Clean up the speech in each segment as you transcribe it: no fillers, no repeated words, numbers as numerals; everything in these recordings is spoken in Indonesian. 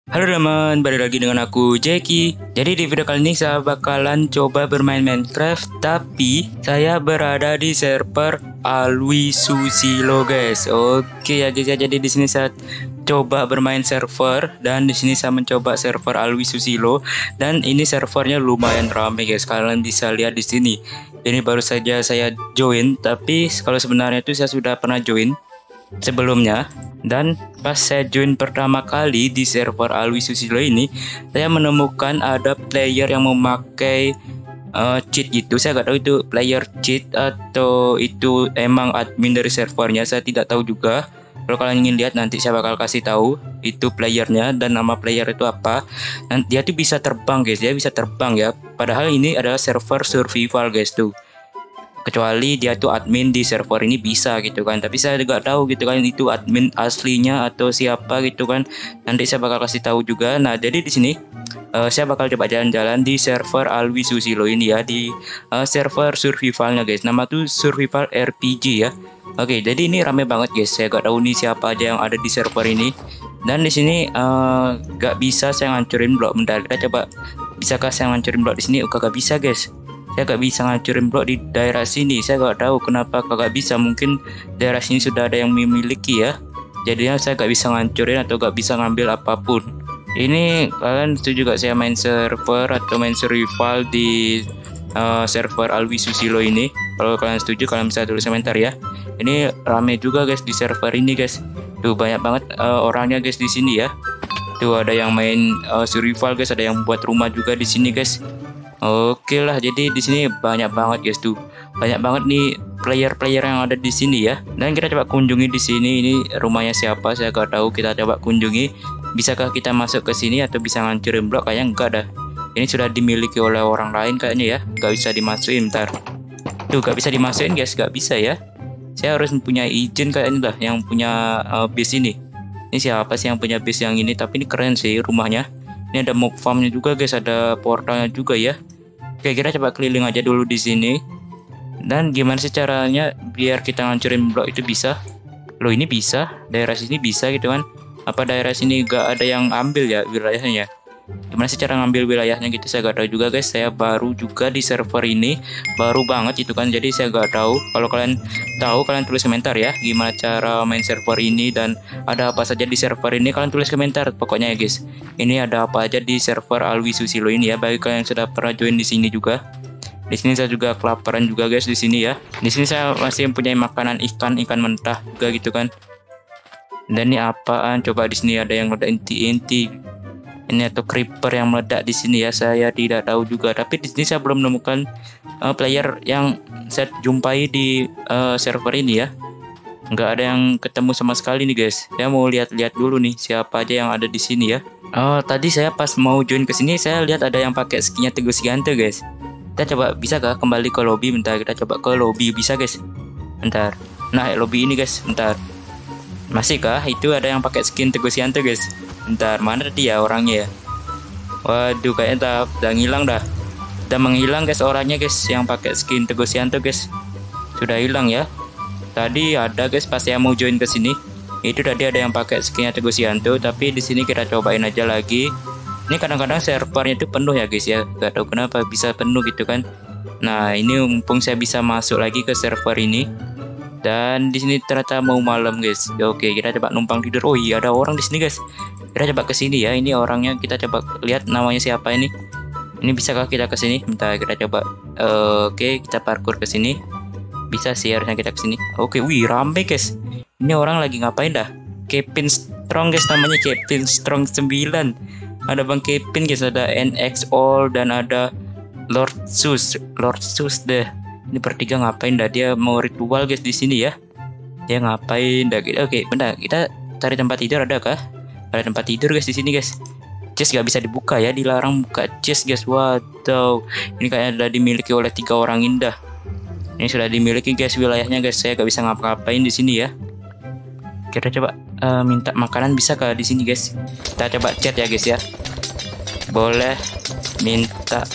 Halo teman, balik lagi dengan aku Jackie. Jadi di video kali ini saya bakalan coba bermain Minecraft, tapi saya berada di server Alwi Susilo guys. Oke ya guys ya, jadi di sini saya coba bermain server dan di sini saya mencoba server Alwi Susilo dan ini servernya lumayan ramai guys. Kalian bisa lihat di sini. Ini baru saja saya join, tapi kalau sebenarnya itu saya sudah pernah join sebelumnya. Dan pas saya join pertama kali di server Alwi Susilo ini, saya menemukan ada player yang memakai cheat gitu. Saya nggak tahu itu player cheat atau itu emang admin dari servernya, saya tidak tahu juga. Kalau kalian ingin lihat nanti saya bakal kasih tahu itu playernya dan nama player itu apa. Dan dia tuh bisa terbang guys, dia bisa terbang ya. Padahal ini adalah server survival guys tuh. Kecuali dia tuh admin di server ini bisa gitu kan, tapi saya juga tahu gitu kan itu admin aslinya atau siapa gitu kan, nanti saya bakal kasih tahu juga. Nah jadi di sini saya bakal coba jalan-jalan di server Alwi Susilo ini ya, di server survivalnya guys, nama tuh survival RPG ya. Oke, jadi ini rame banget guys, saya gak tahu nih siapa aja yang ada di server ini. Dan di sini gak bisa saya ngancurin blok. Bentar, kita coba, bisakah saya ngancurin blok di sini? Oh, gak bisa guys, saya gak bisa ngancurin blok di daerah sini. Saya gak tahu kenapa gak bisa, mungkin daerah sini sudah ada yang memiliki ya, jadinya saya gak bisa ngancurin atau gak bisa ngambil apapun. Ini kalian setuju gak saya main server atau main survival di server Alwi Susilo ini? Kalau kalian setuju kalian bisa tulis komentar ya. Ini rame juga guys di server ini guys, tuh banyak banget orangnya guys di sini ya. Tuh ada yang main survival guys, ada yang buat rumah juga di sini guys. Oke lah, jadi di sini banyak banget guys tuh, banyak banget nih player-player yang ada di sini ya. Dan kita coba kunjungi di sini, ini rumahnya siapa saya gak tahu. Kita coba kunjungi, bisakah kita masuk ke sini atau bisa ngancurin blok? Kayaknya enggak dah, ini sudah dimiliki oleh orang lain kayaknya ya, gak bisa dimasukin. Bentar, tuh gak bisa dimasukin guys, gak bisa ya, saya harus punya izin kayaknya lah yang punya base ini. Ini siapa sih yang punya base yang ini? Tapi ini keren sih rumahnya. Ini ada mob farmnya juga guys, ada portalnya juga ya. Oke, kita coba keliling aja dulu di sini. Dan gimana sih caranya biar kita ngancurin blok itu bisa? Loh ini bisa, daerah sini bisa gitu kan? Apa daerah sini gak ada yang ambil ya wilayahnya? Gimana sih cara ngambil wilayahnya gitu, saya gak tahu juga guys. Saya baru juga di server ini, baru banget itu kan, jadi saya gak tahu. Kalau kalian tahu kalian tulis komentar ya, gimana cara main server ini dan ada apa saja di server ini, kalian tulis komentar pokoknya ya guys. Ini ada apa aja di server Alwi Susilo ini ya, bagi kalian yang sudah pernah join di sini juga. Di sini saya juga kelaparan juga guys di sini ya. Di sini saya masih mempunyai makanan ikan mentah juga gitu kan. Dan ini apaan? Coba di sini ada yang ada inti-inti. Ini atau creeper yang meledak di sini ya, saya tidak tahu juga. Tapi di sini saya belum menemukan player yang saya jumpai di server ini ya. Nggak ada yang ketemu sama sekali nih guys. Saya mau lihat-lihat dulu nih siapa aja yang ada di sini ya. Oh, tadi saya pas mau join ke sini saya lihat ada yang pakai skinnya Teguh Sigante guys. Kita coba, bisakah kembali ke lobby? Bentar, kita coba ke lobby, bisa guys. Bentar, nah lobby ini guys, bentar. Masih kah itu ada yang pakai skin Teguh Sigante guys? Bentar, mana dia orangnya ya? Waduh, kayaknya udah ngilang dah. Udah menghilang guys orangnya guys, yang pakai skin Teguh Sigante guys. Sudah hilang ya. Tadi ada guys pas saya mau join ke sini. Itu tadi ada yang pakai skinnya Teguh Sigante, tapi di sini kita cobain aja lagi. Ini kadang-kadang servernya itu penuh ya guys ya. Gak tahu kenapa bisa penuh gitu kan. Nah, ini mumpung saya bisa masuk lagi ke server ini. Dan di sini ternyata mau malam guys. Oke, kita coba numpang tidur. Oh iya, ada orang di sini guys. Kita coba ke sini ya. Ini orangnya, kita coba lihat namanya siapa ini. Ini bisakah kita ke sini? Bentar, kita coba. Oke, kita parkour ke sini. Bisa sih harusnya kita ke sini. Oke, wih rame guys. Ini orang lagi ngapain dah? Kevin Strong guys, namanya Kevin Strong 9. Ada Bang Kevin guys, ada NX All dan ada Lord Sus deh. Ini bertiga ngapain dah? Dia mau ritual guys di sini ya. Dia ngapain dah? Oke, bentar, kita cari tempat tidur, ada kah? Ada tempat tidur guys di sini guys. Chest gak bisa dibuka ya, dilarang buka chest guys. Waduh, ini kayaknya sudah dimiliki oleh 3 orang indah. Ini sudah dimiliki guys wilayahnya guys. Saya gak bisa ngapa-ngapain di sini ya. Kita coba minta makanan, bisa kah di sini guys? Kita coba chat ya guys ya. Boleh minta.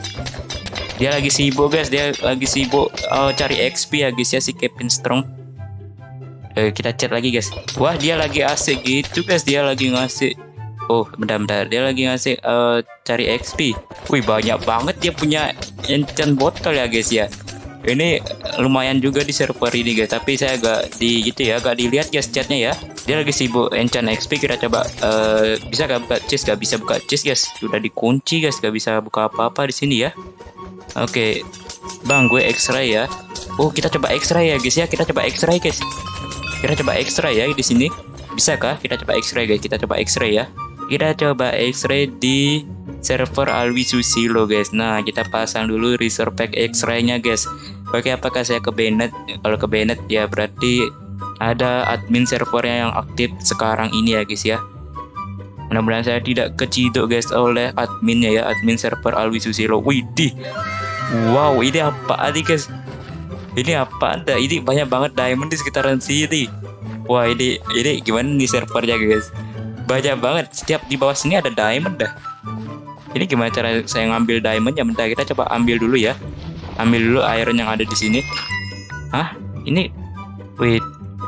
Dia lagi sibuk guys, dia lagi sibuk cari XP ya guys ya, si Kevin Strong. Kita chat lagi guys. Wah, dia lagi asik gitu guys, dia lagi ngasih Oh, bentar-bentar, dia lagi ngasih cari XP. Wih, banyak banget dia punya enchant botol ya guys ya. Ini lumayan juga di server ini guys, tapi saya agak agak dilihat guys chatnya ya. Dia lagi sibuk enchant XP. Kita coba bisa gak buka chest? Gak bisa buka chest guys, sudah dikunci guys, gak bisa buka apa-apa di sini ya. Oke, bang, gue X-ray ya. Oh, kita coba X-ray ya guys ya. Kita coba X-ray guys. Kita coba X-ray ya di sini. Bisakah? Kita coba X-ray guys. Kita coba X-ray ya. Kita coba X-ray di server Alwi Susilo guys. Nah, kita pasang dulu resource pack X-ray-nya guys. Oke, apakah saya ke banned? Kalau ke banned ya berarti ada admin servernya yang aktif sekarang ini ya guys ya. Mudah-mudahan saya tidak keciduk guys oleh adminnya ya, admin server Alwi Susilo. Widih. Wow, ini apa nih guys? Ini apa anda? Ini banyak banget diamond di sekitaran sini. Wah, ini gimana nih servernya guys? Banyak banget, setiap di bawah sini ada diamond dah. Ini gimana cara saya ngambil diamond ya? Bentar, kita coba ambil dulu ya. Ambil dulu iron yang ada di sini. Hah? Ini wait.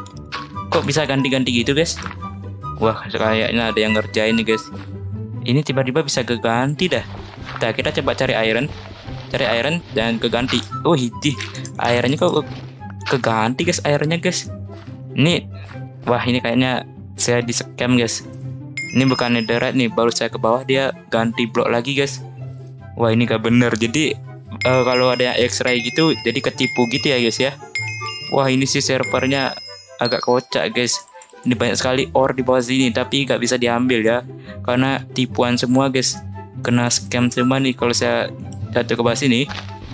Kok bisa ganti-ganti gitu, guys? Wah, kayaknya ada yang ngerjain nih, guys. Ini tiba-tiba bisa keganti dah. Nah, kita coba cari iron. Cari iron dan keganti. Oh, hidi. Ironnya kok keganti, guys, ironnya, guys. Ini wah, ini kayaknya saya di scam, guys. Ini bukan netherite nih, baru saya ke bawah dia ganti blok lagi guys. Wah, ini gak bener. Jadi kalau ada X-ray gitu jadi ketipu gitu ya guys ya. Wah, ini sih servernya agak kocak guys. Ini banyak sekali ore di bawah sini tapi gak bisa diambil ya, karena tipuan semua guys. Kena scam semua nih kalau saya jatuh ke bawah sini.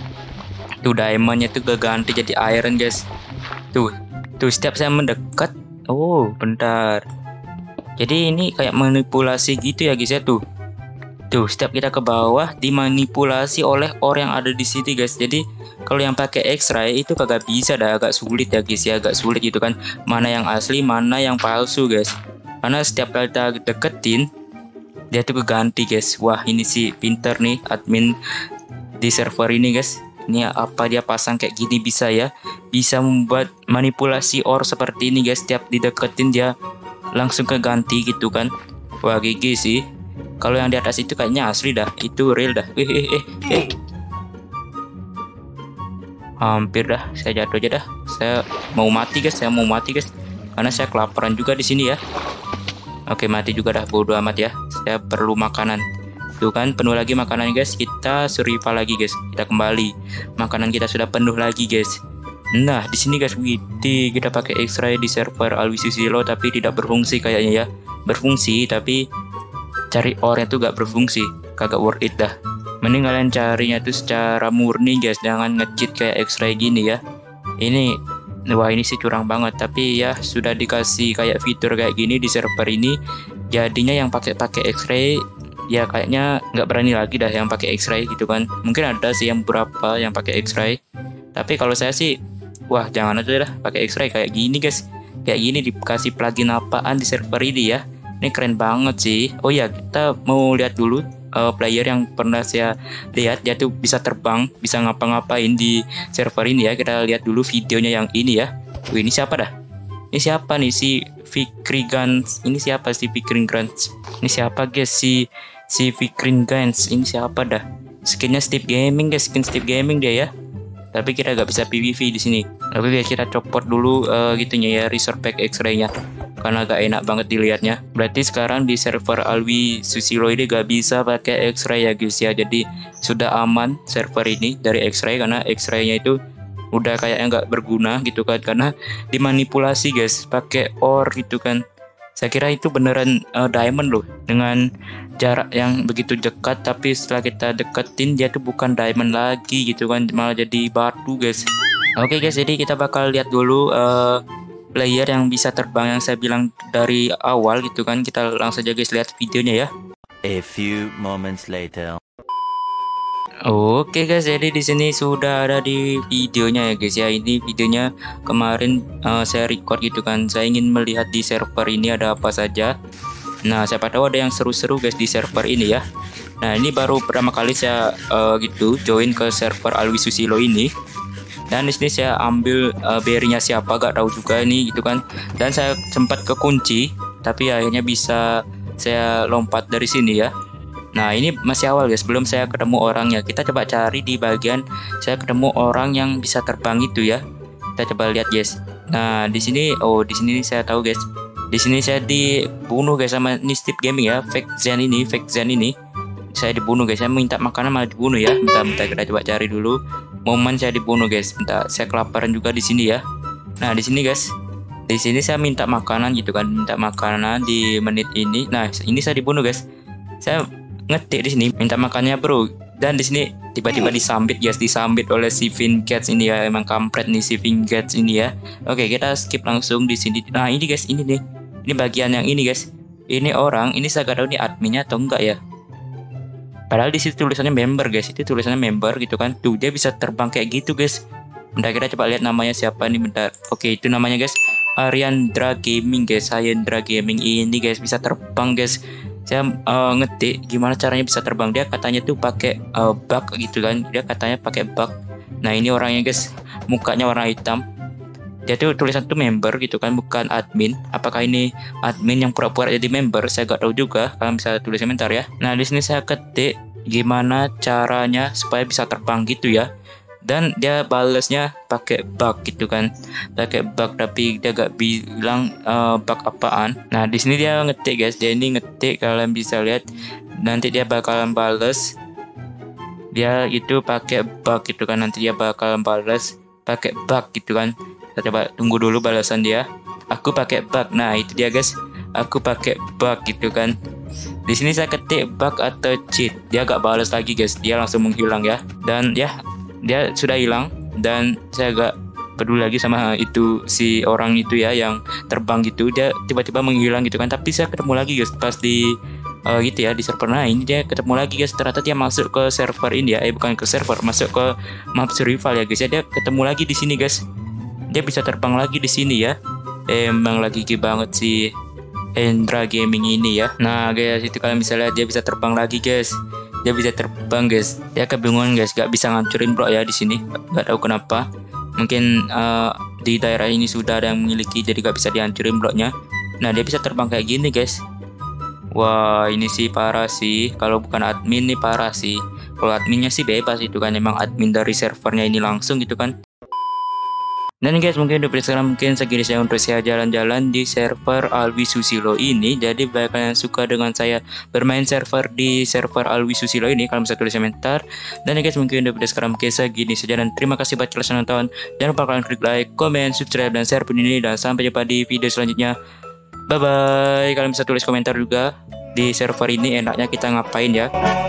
Tuh diamondnya tuh keganti jadi iron guys. Tuh setiap saya mendekat. Oh, bentar. Jadi ini kayak manipulasi gitu ya guys ya. Tuh setiap kita ke bawah dimanipulasi oleh orang yang ada di sini guys. Jadi kalau yang pakai X-ray itu kagak bisa dah, agak sulit ya guys ya, agak sulit gitu kan. Mana yang asli, mana yang palsu guys. Karena setiap kita deketin dia tuh keganti guys. Wah, ini sih pinter nih admin di server ini guys. Ini apa dia pasang kayak gini bisa ya, bisa membuat manipulasi ore seperti ini guys. Setiap dideketin dia langsung keganti gitu kan. Wah, GG sih. Kalau yang di atas itu kayaknya asli dah, itu real dah. Hampir dah saya jatuh aja dah. Saya mau mati guys, karena saya kelaparan juga di sini ya. Oke, mati juga dah, bodo amat ya. Saya perlu makanan. Tuh kan penuh lagi makanan guys. Kita survival lagi guys. Kita kembali. Makanan kita sudah penuh lagi guys. Nah, di sini guys, kita pakai X-ray di server Alwi Susilo tapi tidak berfungsi kayaknya ya. Berfungsi tapi cari ore itu gak berfungsi, kagak worth it dah. Mending kalian carinya tuh secara murni guys, jangan nge-cheat kayak X-ray gini ya. Ini wah, ini sih curang banget, tapi ya sudah dikasih kayak fitur kayak gini di server ini. Jadinya yang pakai X-ray ya kayaknya nggak berani lagi dah yang pakai X-ray gitu kan. Mungkin ada sih yang beberapa yang pakai X-ray, tapi kalau saya sih wah, jangan aja dah pakai X-ray kayak gini guys. Kayak gini dikasih plugin apaan di server ini ya. Ini keren banget sih. Oh ya, kita mau lihat dulu player yang pernah saya lihat dia tuh bisa terbang, bisa ngapa-ngapain di server ini ya. Kita lihat dulu videonya yang ini ya. Wih, ini siapa dah? Ini siapa nih si Fikri Gans? Ini siapa si Fikri Gans? Ini siapa guys si Fikri Gans? Ini siapa dah? Skinnya Steve Gaming guys, skin Steve Gaming dia ya. Tapi kita gak bisa PVP di sini. Oke guys, kita copot dulu gitunya ya resource pack X-ray-nya, karena gak enak banget dilihatnya. Berarti sekarang di server Alwi Susilo ini gak bisa pakai X-ray ya guys ya. Jadi sudah aman server ini dari X-ray, karena X-ray-nya itu udah kayaknya nggak berguna gitu kan, karena dimanipulasi guys pakai ore gitu kan. Saya kira itu beneran diamond loh, dengan jarak yang begitu dekat, tapi setelah kita deketin dia tuh bukan diamond lagi gitu kan, malah jadi batu guys. Oke guys, jadi kita bakal lihat dulu player yang bisa terbang yang saya bilang dari awal gitu kan. Kita langsung aja guys lihat videonya ya. A few moments later. Oke guys, jadi di sini sudah ada di videonya ya guys ya. Ini videonya kemarin saya record gitu kan. Saya ingin melihat di server ini ada apa saja. Nah, siapa tahu ada yang seru-seru guys di server ini ya. Nah, ini baru pertama kali saya gitu join ke server Alwi Susilo ini. Dan di sini saya ambil berry-nya siapa gak tahu juga nih gitu kan. Dan saya sempat kekunci, tapi akhirnya bisa saya lompat dari sini ya. Nah ini masih awal guys, belum saya ketemu orangnya. Kita coba cari di bagian saya ketemu orang yang bisa terbang itu ya. Kita coba lihat guys. Nah di sini, oh di sini saya tahu guys. Di sini saya dibunuh guys sama Nistip Gaming ya, fake Zen ini. Saya dibunuh guys, saya minta makanan malah dibunuh ya. Bentar kita coba cari dulu momen saya dibunuh guys. Bentar, saya kelaparan juga di sini ya. Nah di sini guys, di sini saya minta makanan gitu kan, minta makanan di menit ini. Nah ini saya dibunuh guys. Saya ngetik di sini minta makannya bro, dan di sini tiba-tiba disambit guys, disambit oleh si Vingates ini ya. Emang kampret nih si Vingates ini ya. Oke kita skip langsung di sini. Nah ini guys, ini nih, ini bagian yang ini guys. Ini orang, ini saya gak tahu ini adminnya atau enggak ya. Padahal di situ tulisannya member guys, itu tulisannya member gitu kan. Tuh dia bisa terbang kayak gitu guys. Bentar kita coba lihat namanya siapa nih, bentar. Oke itu namanya guys Haryandra Gaming guys. Haryandra Gaming ini guys bisa terbang guys. Saya ngetik gimana caranya bisa terbang. Dia katanya tuh pakai bug gitu kan. Dia katanya pakai bug. Nah ini orangnya guys, mukanya warna hitam. Dia tuh tulisan tuh member gitu kan, bukan admin. Apakah ini admin yang pura-pura jadi member? Saya gak tahu juga. Kalian bisa tulis komentar ya. Nah di sini saya ketik gimana caranya supaya bisa terbang gitu ya. Dan dia balesnya pakai bug gitu kan, pakai bug, tapi dia gak bilang bug apaan. Nah di sini dia ngetik guys, dia ini ngetik, kalian bisa lihat nanti dia bakalan bales. Dia itu pakai bug gitu kan, nanti dia bakalan bales pakai bug gitu kan. Kita coba tunggu dulu balasan dia. Aku pakai bug. Nah itu dia guys, aku pakai bug gitu kan. Di sini saya ketik bug atau cheat, dia gak balas lagi guys, dia langsung menghilang ya. Dan ya dia sudah hilang, dan saya gak peduli lagi sama itu si orang itu ya yang terbang gitu. Dia tiba-tiba menghilang gitu kan. Tapi saya ketemu lagi guys pas di gitu ya di server. Nah ini dia ketemu lagi guys, ternyata dia masuk ke server ini ya, bukan ke server, masuk ke map survival ya guys ya. Dia ketemu lagi di sini guys, dia bisa terbang lagi di sini ya. Emang lagi gigi banget sih Haryandra Gaming ini ya. Nah guys itu kalian bisa lihat dia bisa terbang lagi guys. Dia bisa terbang guys. Dia kebingungan guys, gak bisa ngancurin blok ya di sini. Gak tahu kenapa. Mungkin di daerah ini sudah ada yang memiliki, jadi gak bisa dihancurin bloknya. Nah dia bisa terbang kayak gini guys. Wah ini sih parah sih. Kalau bukan admin nih parah sih. Kalau adminnya sih bebas itu kan, emang admin dari servernya ini langsung gitu kan. Dan guys mungkin udah sekarang mungkin segini saya untuk saya jalan-jalan di server Alwi Susilo ini. Jadi bagi kalian yang suka dengan saya bermain server di server Alwi Susilo ini, kalian bisa tulis komentar. Dan guys mungkin udah sekarang mungkin segini saja, dan terima kasih buat kalian nonton. Jangan lupa kalian klik like, comment, subscribe, dan share video ini, dan sampai jumpa di video selanjutnya. Bye bye. Kalian bisa tulis komentar juga di server ini enaknya kita ngapain ya.